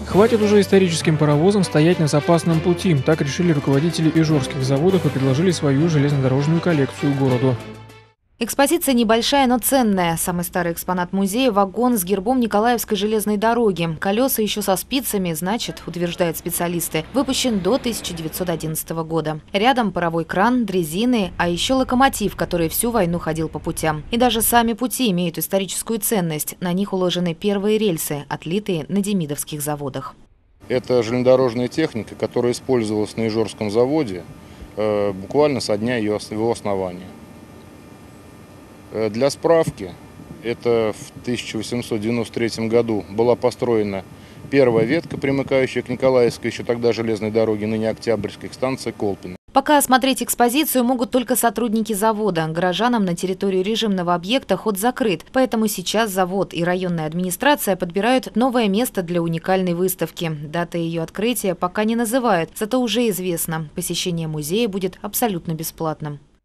Хватит уже историческим паровозам стоять на запасном пути. Так решили руководители ижорских заводов и предложили свою железнодорожную коллекцию городу. Экспозиция небольшая, но ценная. Самый старый экспонат музея – вагон с гербом Николаевской железной дороги. Колеса еще со спицами, значит, утверждают специалисты, выпущен до 1911 года. Рядом паровой кран, дрезины, а еще локомотив, который всю войну ходил по путям. И даже сами пути имеют историческую ценность. На них уложены первые рельсы, отлитые на демидовских заводах. Это железнодорожная техника, которая использовалась на Ижорском заводе буквально со дня его основания. Для справки, это в 1893 году была построена первая ветка, примыкающая к Николаевской, еще тогда железной дороге, ныне Октябрьской, к станции Колпино. Пока осмотреть экспозицию могут только сотрудники завода. Горожанам на территорию режимного объекта ход закрыт, поэтому сейчас завод и районная администрация подбирают новое место для уникальной выставки. Дата ее открытия пока не называют, зато уже известно – посещение музея будет абсолютно бесплатным.